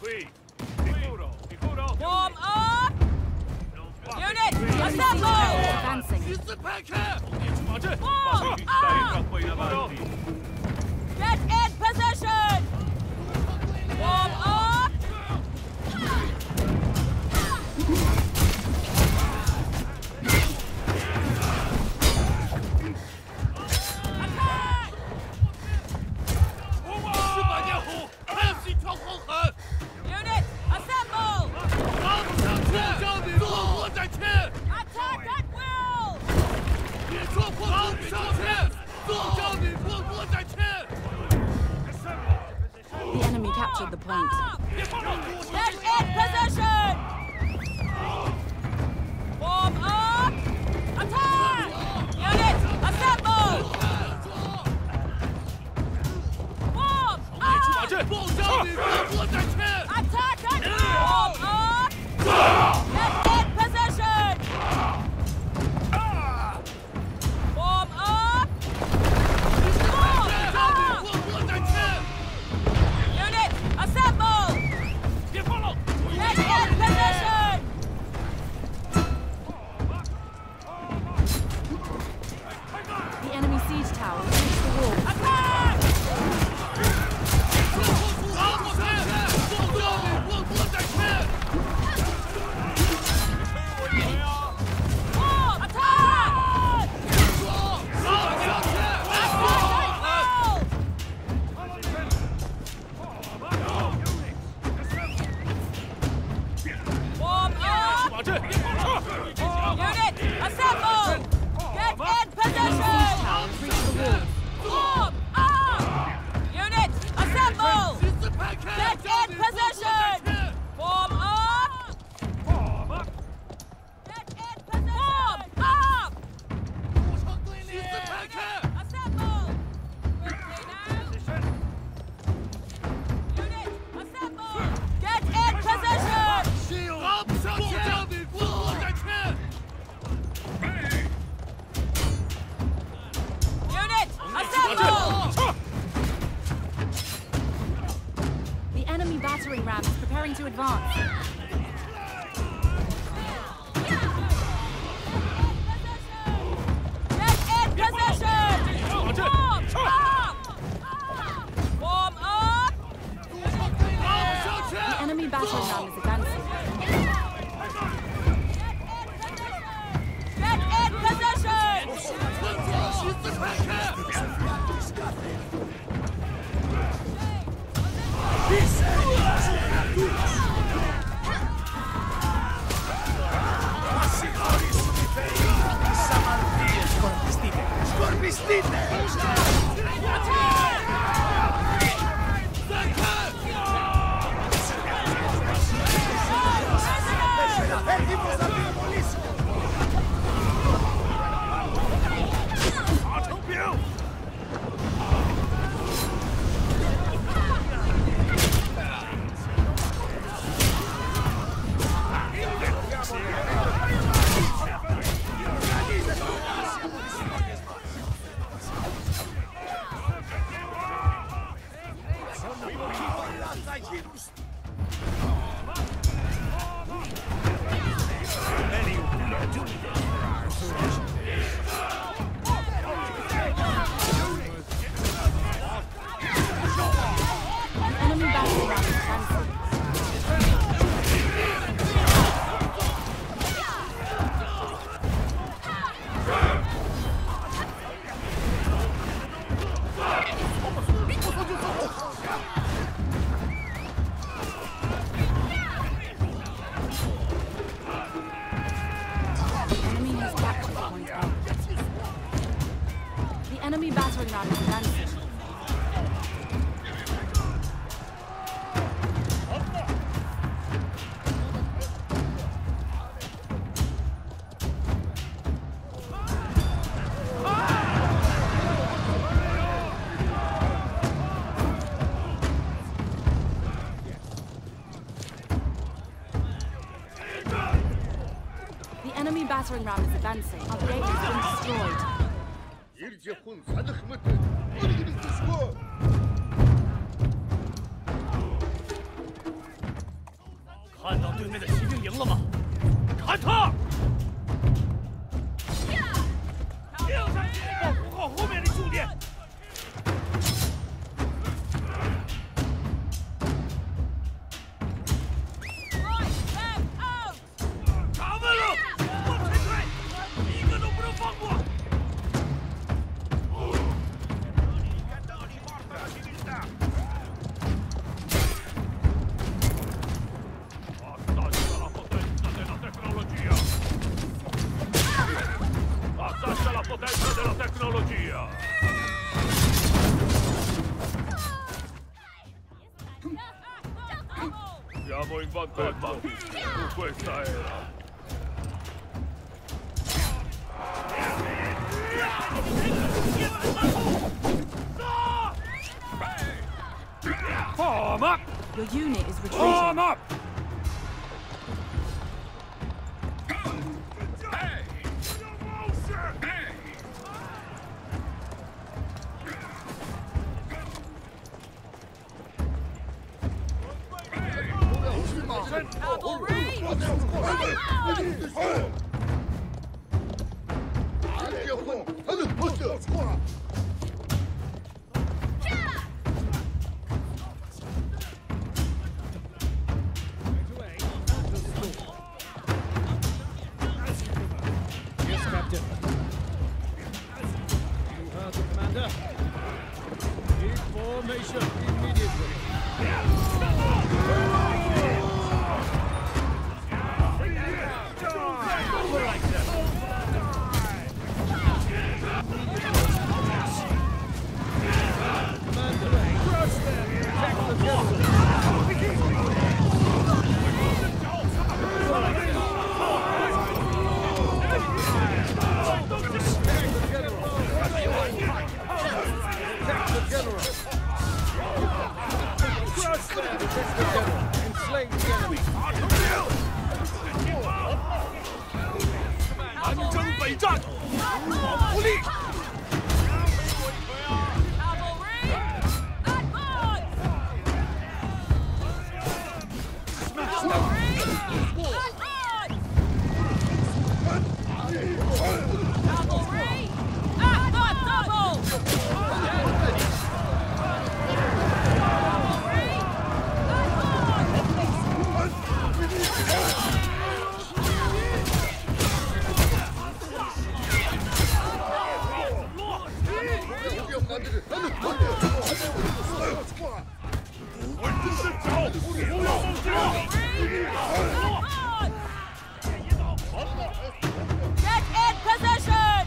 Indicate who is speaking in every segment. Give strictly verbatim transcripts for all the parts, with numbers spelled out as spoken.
Speaker 1: Warm up! Unit, assemble!
Speaker 2: Advancing.
Speaker 1: Warm up! Get in position! Warm up! Unit, assemble! Attack at will!
Speaker 2: The enemy captured the point.
Speaker 1: Get in position! Warm up! Attack! Unit, assemble! Warm up! Attack at will! Warm up! Get in position! Warm up! Warm up! Unit, assemble! Get in position!
Speaker 2: The enemy siege tower reached the wall.
Speaker 1: Attack! Warm! Attack! Warm up! Unit, assemble! Get in position!
Speaker 2: Towers reached the wall.
Speaker 1: Warm up! Unit, assemble! Get in position! Warm up! Get in position! Warm up! Assemble! Quickly now! Unit, assemble! Get in position! Unit, assemble!
Speaker 2: The enemy battering ram is preparing to advance.
Speaker 1: Get in position! Warm up! Warm up!
Speaker 2: The enemy battering ram is advancing.
Speaker 1: Get in position!
Speaker 2: Enemy battering ram is advancing. The enemy battering ram is advancing. Our gate has been destroyed.
Speaker 3: 面的骑兵赢了吗？砍他！硬上去，保护好后面的兄弟！打稳了，往前推，一个都不能放过！ Potenza della tecnologia! Siamo in vantaggio su questa era. Form up!
Speaker 2: Your unit is retreating.
Speaker 3: Form up!
Speaker 4: Yes, Captain. You heard the commander. Keep formation immediately.
Speaker 1: Get in position!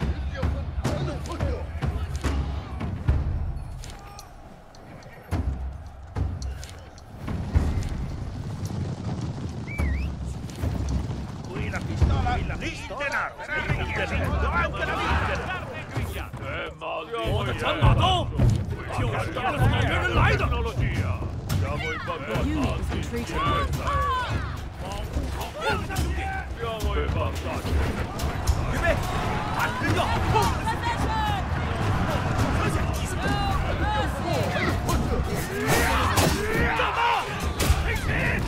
Speaker 3: Qui la pistola, lì il denaro, il denaro, anche la vita! 我的长马刀就是这个草原人来的。
Speaker 2: Your unit is retreating.
Speaker 3: Siamo in vantaggio. 预备，打人要冲！ 干嘛？开始！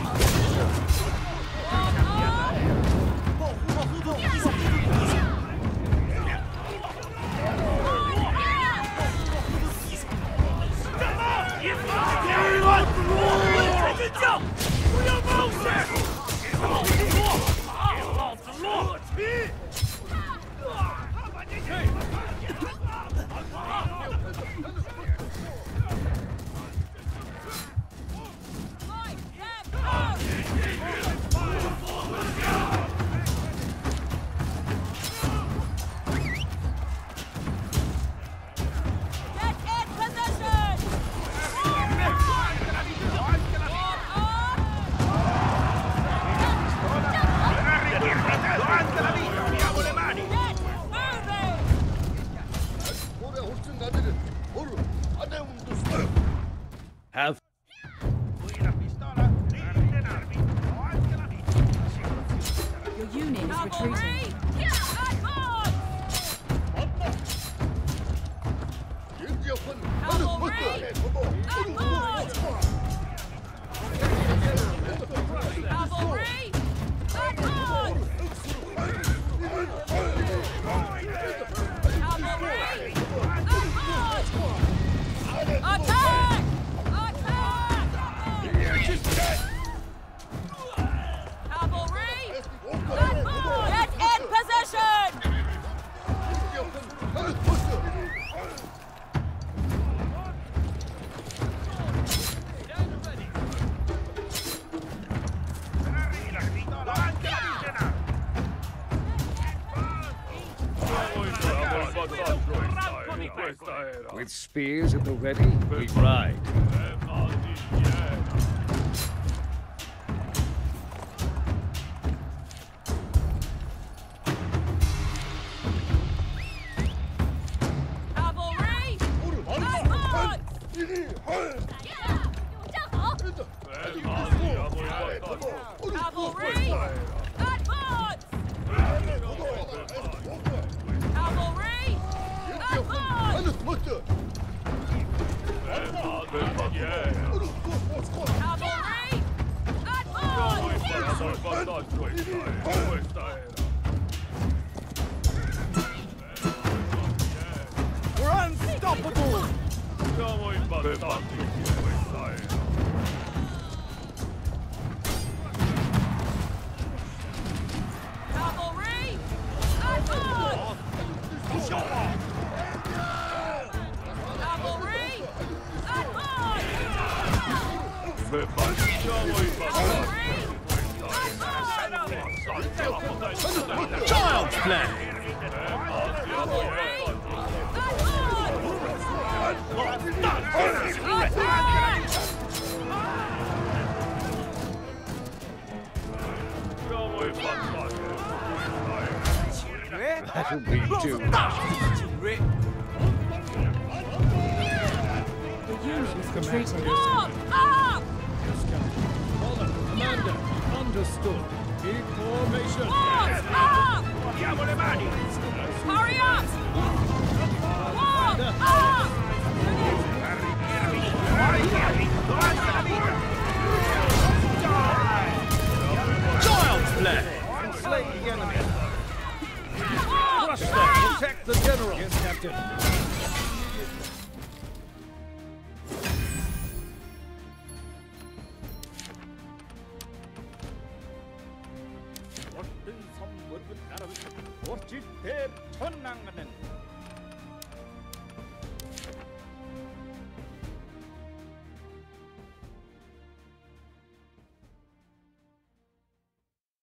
Speaker 3: 保护好后头，一手一手。干嘛？一发一乱，我真叫，不要冒险！老子落，老子落去！
Speaker 4: Have.
Speaker 2: Your unit is retreating.
Speaker 1: Cavalry! Cavalry! Advance! Cavalry! Advance! Attack! Attack! Cavalry! Advance! Get in position!
Speaker 4: With spears at the ready, we ride.
Speaker 1: Cavalry! Advance! Cavalry! Advance! Cavalry! Advance! Cavalry!
Speaker 3: We're unstoppable!
Speaker 1: Cavalry! Advance! Cavalry! Advance! Cavalry! Advance!
Speaker 3: Child's play!
Speaker 1: Cavalry! Advance! Attack!
Speaker 4: That'll be too much.
Speaker 2: The unit is retreating.
Speaker 1: Up! Up!
Speaker 4: Yes, Captain. Follow. Commander. Understood. Keep formation.
Speaker 1: Walls! Up! Hurry up! Walls! Up!
Speaker 3: Child's play!
Speaker 4: Slay the enemy.
Speaker 1: Walls!
Speaker 4: Crush them.
Speaker 1: Up!
Speaker 4: Protect the general. Yes, Captain.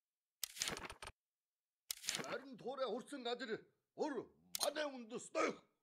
Speaker 5: Харин туурай хүрсэн газар өр мадаа үндэс дөх.